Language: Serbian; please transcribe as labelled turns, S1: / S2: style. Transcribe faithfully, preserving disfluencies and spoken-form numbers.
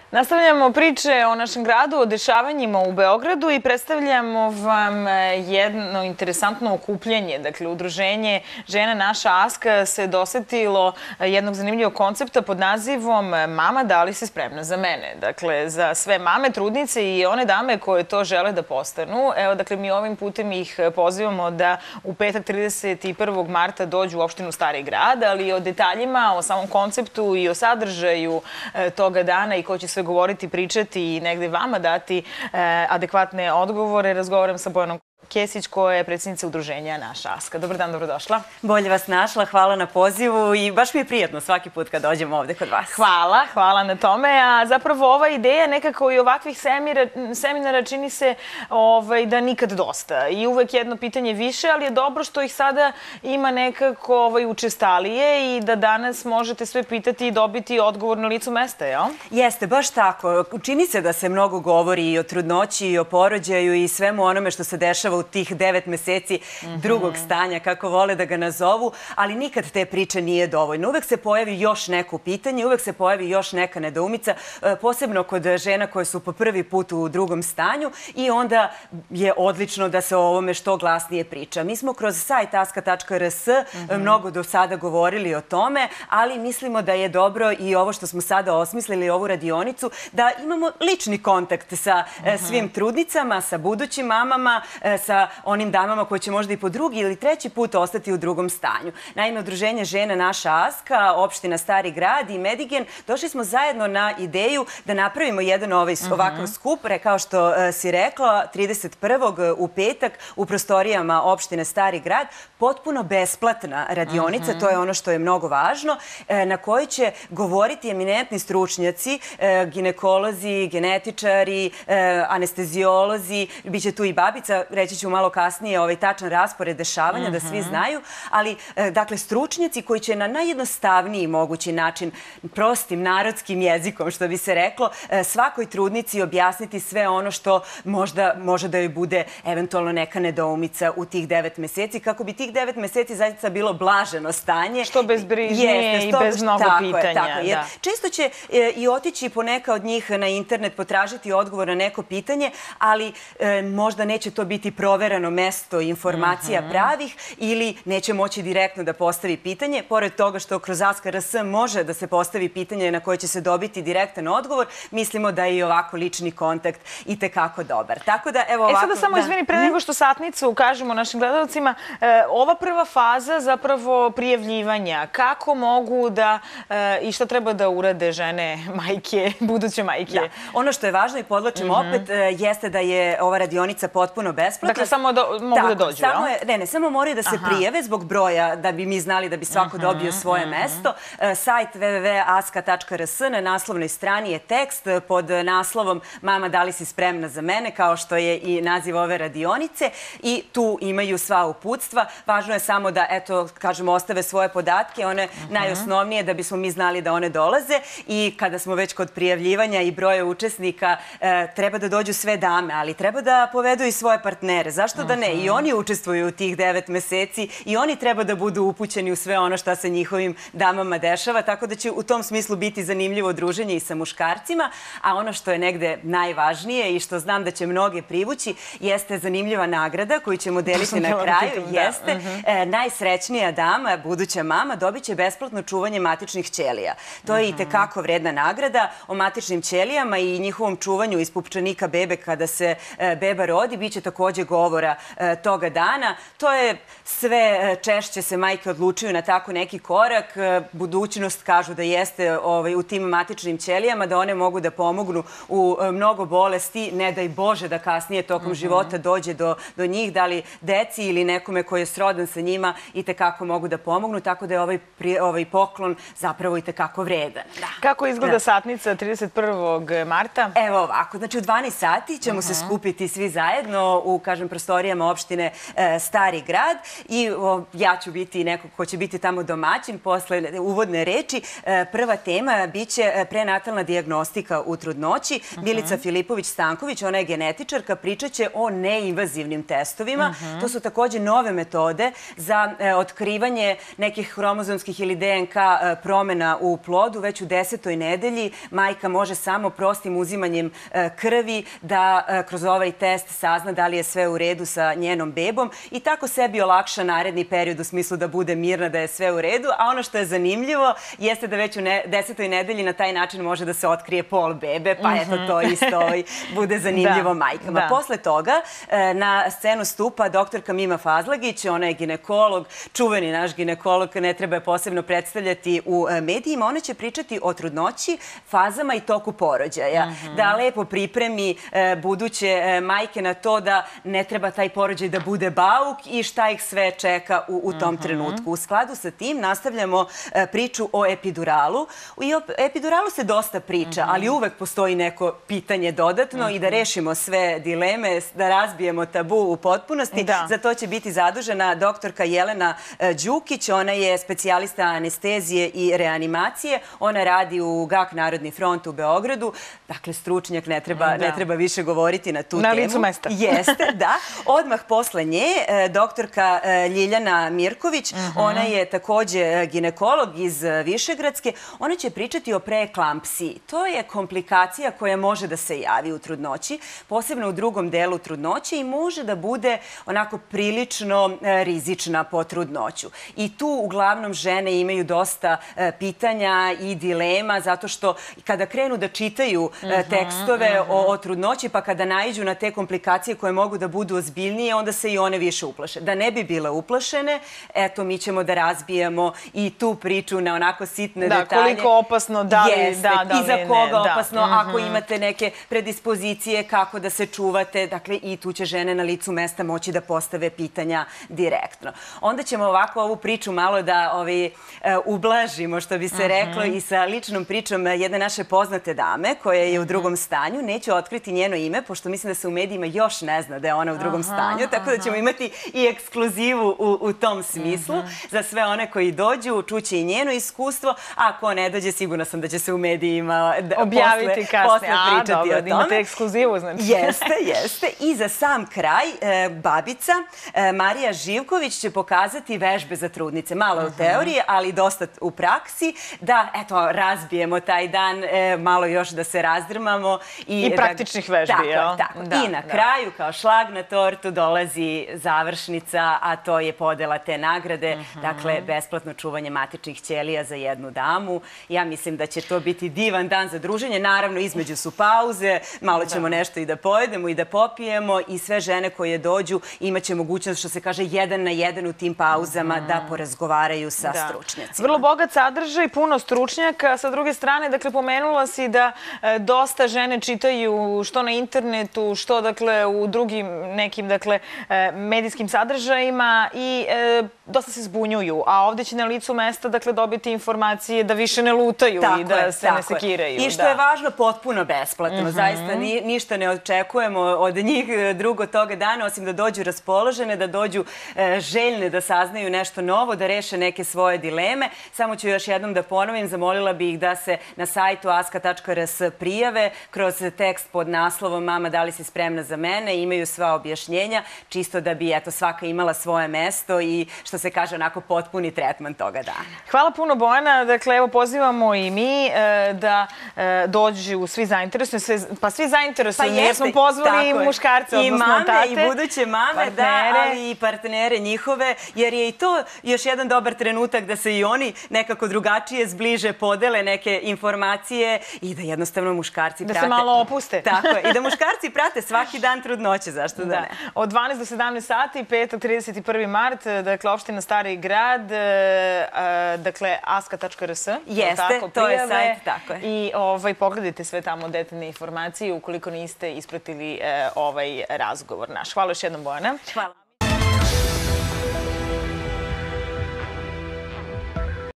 S1: Nastavljamo priče o našem gradu, o dešavanjima u Beogradu i predstavljamo vam jedno interesantno okupljanje. Dakle, udruženje Žena naša Aska se dosetilo jednog zanimljivog koncepta pod nazivom Mama, da li si spremna za mene? Dakle, za sve mame, trudnice i one dame koje to žele da postanu. Evo, dakle, mi ovim putem ih pozivamo da u petak trideset prvog marta dođu u opštinu Stari grad, ali o detaljima, o samom konceptu i o sadržaju toga dana i ko će sve govoriti, pričati i negde vama dati adekvatne odgovore. Razgovaram sa Bojanom Kesić, koja je predsjednica udruženja Naša Aska. Dobar dan, dobrodošla.
S2: Bolje vas našla, hvala na pozivu i baš mi je prijatno svaki put kad dođem ovde kod vas.
S1: Hvala, hvala na tome. A zapravo ova ideja nekako i ovakvih seminara čini se da nikad dosta. I uvek jedno pitanje više, ali je dobro što ih sada ima nekako učestalije i da danas možete sve pitati i dobiti odgovor na licu mesta, jel?
S2: Jeste, baš tako. Čini se da se mnogo govori i o trudnoći i o porođaju i svemu onome što se dešava u tih devet meseci drugog stanja, kako vole da ga nazovu, ali nikad te priče nije dovoljno. Uvek se pojavi još neko pitanje, uvek se pojavi još neka nedoumica, posebno kod žena koje su po prvi put u drugom stanju i onda je odlično da se o ovome što glasnije priča. Mi smo kroz sajt aska tačka er es mnogo do sada govorili o tome, ali mislimo da je dobro i ovo što smo sada osmislili, ovu radionicu, da imamo lični kontakt sa svim trudnicama, sa budućim mamama, sa onim damama koje će možda i po drugi ili treći put ostati u drugom stanju. Naime, udruženje Žena naša Aska, opština Stari grad i Medigen, došli smo zajedno na ideju da napravimo jedan ovakav skup, kao što si rekla, trideset prvog u petak u prostorijama opštine Stari grad, potpuno besplatna radionica, to je ono što je mnogo važno, na kojoj će govoriti eminentni stručnjaci, ginekolozi, genetičari, anesteziolozi, bit će tu i babica, reći ću malo kasnije ovaj tačan raspored dešavanja da svi znaju, ali dakle stručnjaci koji će na najjednostavniji mogući način, prostim narodskim jezikom, što bi se reklo, svakoj trudnici objasniti sve ono što možda može da joj bude eventualno neka nedoumica u tih devet meseci, kako bi tih devet meseci zaista bilo blaženo stanje.
S1: Što bezbrižnije i bez mnogo pitanja.
S2: Često će i otići poneka od njih na internet, potražiti odgovor na neko pitanje, ali možda neće to biti provereno mesto informacija pravih ili neće moći direktno da postavi pitanje. Pored toga što kroz aska tačka er es može da se postavi pitanje na koje će se dobiti direktan odgovor, mislimo da je i ovako lični kontakt i tekako dobar. Tako da, evo ovako...
S1: E sada samo, izvini, pre nego što satnicu kažemo našim gledalcima, ova prva faza zapravo prijavljivanja, kako mogu da i šta treba da urade žene, majke, buduće majke?
S2: Ono što je važno i podlačimo opet jeste da je ova radionica potpuno besplatna.
S1: Dakle, samo mogu da dođu, jel?
S2: Ne, ne, samo moraju da se prijave zbog broja, da bi mi znali da bi svako dobio svoje mesto. Sajt w w w tačka aska tačka er es, na naslovnoj strani je tekst pod naslovom Mama, da li si spremna za mene, kao što je i naziv ove radionice, i tu imaju sva uputstva. Važno je samo da, eto, kažemo, ostave svoje podatke, one najosnovnije, da bismo mi znali da one dolaze, i kada smo već kod prijavljivanja i broja učesnika, treba da dođu sve dame, ali treba da povedu i svoje partnere. Zašto da ne? I oni učestvuju u tih devet meseci i oni treba da budu upućeni u sve ono šta se njihovim damama dešava, tako da će u tom smislu biti zanimljivo druženje i sa muškarcima, a ono što je negde najvažnije i što znam da će mnoge privući jeste zanimljiva nagrada koju ćemo deliti na kraju. Jeste najsrećnija dama, buduća mama, dobit će besplatno čuvanje matičnih ćelija. To je i tekako vredna nagrada. O matičnim ćelijama i njihovom čuvanju iz pupčanika bebe kada se beba rodi biće takođe govora toga dana. To je sve češće se majke odlučuju na tako neki korak. Budućnost kažu da jeste u tim matičnim ćelijama, da one mogu da pomognu u mnogo bolesti, ne daj Bože da kasnije tokom života dođe do njih, da li deci ili nekome koji je srodan sa njima, i tekako mogu da pomognu, tako da je ovaj poklon zapravo i tekako vredan.
S1: Kako izgleda satnica trideset prvog marta?
S2: Evo ovako, znači u dvanaest sati ćemo se skupiti svi zajedno u, kažem, kažem, prostorijama opštine Stari grad i ja ću biti neko ko će biti tamo domaćin posle uvodne reči. Prva tema biće prenatalna dijagnostika u trudnoći. Milica Filipović-Stanković, ona je genetičarka, pričat će o neinvazivnim testovima. To su takođe nove metode za otkrivanje nekih hromozomskih ili D N K promena u plodu. Već u desetoj nedelji majka može samo prostim uzimanjem krvi da kroz ovaj test sazna da li je sve u redu sa njenom bebom i tako sebi olakša naredni period u smislu da bude mirna, da je sve u redu. A ono što je zanimljivo jeste da već u desetoj nedelji na taj način može da se otkrije pol bebe, pa eto to isto bude zanimljivo majkama. Posle toga na scenu stupa doktorka Mima Fazlagić, ona je ginekolog, čuveni naš ginekolog, ne treba je posebno predstavljati u medijima. Ona će pričati o trudnoći, fazama i toku porođaja. Da lepo pripremi buduće majke na to da ne treba taj porođaj da bude bauk i šta ih sve čeka u tom trenutku. U skladu sa tim nastavljamo priču o epiduralu. I o epiduralu se dosta priča, ali uvek postoji neko pitanje dodatno i da rešimo sve dileme, da razbijemo tabu u potpunosti. Za to će biti zadužena doktorka Jelena Đukić. Ona je specijalista anestezije i reanimacije. Ona radi u G A K Narodni front u Beogradu. Dakle, stručnjak, ne treba više govoriti na tu temu.
S1: Na licu mesta.
S2: Jeste, da. Odmah posle nje, doktorka Ljiljana Mirković. Ona je takođe ginekolog iz Višegradske. Ona će pričati o preeklampsiji. To je komplikacija koja može da se javi u trudnoći, posebno u drugom delu trudnoće i može da bude onako prilično rizična po trudnoću. I tu uglavnom žene imaju dosta pitanja i dilema, zato što kada krenu da čitaju tekstove o trudnoći, pa kada naiđu na te komplikacije koje mogu da budu ozbiljnije, onda se i one više uplaše. Da ne bi bile uplašene, eto, mi ćemo da razbijemo i tu priču na onako sitne detalje.
S1: Da, koliko opasno, da li, da, da li,
S2: i za koga opasno, ako imate neke predispozicije, kako da se čuvate, dakle, i tu će žene na licu mesta moći da postave pitanja direktno. Onda ćemo ovako ovu priču malo da ublažimo, što bi se reklo, i sa ličnom pričom jedne naše poznate dame, koja je u drugom stanju. Neću otkriti njeno ime, pošto mislim da se u medijima još ne zna da je ona u drugom stanju, tako da ćemo imati i ekskluzivu u tom smislu. Za sve one koji dođu, čuće i njeno iskustvo, a ako ne dođe, sigurna sam da će se u medijima
S1: objaviti kasnije.
S2: A, dobro,
S1: da imate ekskluzivu, znači.
S2: Jeste, jeste. I za sam kraj, babica Marija Živković će pokazati vežbe za trudnice. Malo u teoriji, ali dosta u praksi, da, eto, razbijemo taj dan, malo još da se razdrmamo.
S1: I praktičnih vežbi, jel?
S2: Tako, tako. I na kraju, kao šlag na tortu, dolazi završnica, a to je podela te nagrade. Dakle, besplatno čuvanje matičnih ćelija za jednu damu. Ja mislim da će to biti divan dan za druženje. Naravno, između su pauze, malo ćemo nešto i da pojedemo i da popijemo i sve žene koje dođu imaće mogućnost, što se kaže, jedan na jedan u tim pauzama da porazgovaraju sa stručnjacima.
S1: Vrlo bogat sadržaj, puno stručnjaka. Sa druge strane, dakle, pomenula si da dosta žene čitaju što na internetu, što, dakle, u drugim nekim, dakle, medijskim sadržajima i dosta se zbunjuju. A ovde će na licu mesta, dakle, dobiti informacije da više ne lutaju i da se ne sekiraju.
S2: I što je važno, potpuno besplatno. Zaista ništa ne očekujemo od njih drugo toga dana, osim da dođu raspoložene, da dođu željne da saznaju nešto novo, da reše neke svoje dileme. Samo ću još jednom da ponovim, zamolila bih ih da se na sajtu aska tačka r s prijave kroz tekst pod naslovom "Mama, da li si spremna za mene?" Imaju sva objašnjenja, čisto da bi, eto, svaka imala svoje mesto i, što se kaže, onako potpuni tretman toga dana.
S1: Hvala puno, Bojana. Dakle, evo, pozivamo i mi da dođu svi zainteresovani, pa svi zainteresovani, jer smo pozvali i muškarce, odnosno tate.
S2: I mame, i buduće mame, da, ali i partnere njihove, jer je i to još jedan dobar trenutak da se i oni nekako drugačije zbliže, podele neke informacije i da jednostavno muškarci prate.
S1: Da se malo opuste.
S2: Tako je. I da muškarci prate svaki dan trudnoće, zašto da ne?
S1: Od dvanaest do sedamnaest sati, petak, trideset prvi mart, dakle, opština Stari grad, dakle, aska tačka r s.
S2: Jeste, to je sajt, tako je.
S1: I pogledajte sve tamo detaljne informacije ukoliko niste ispratili ovaj razgovor naš. Hvala još jednom, Bojana.
S2: Hvala.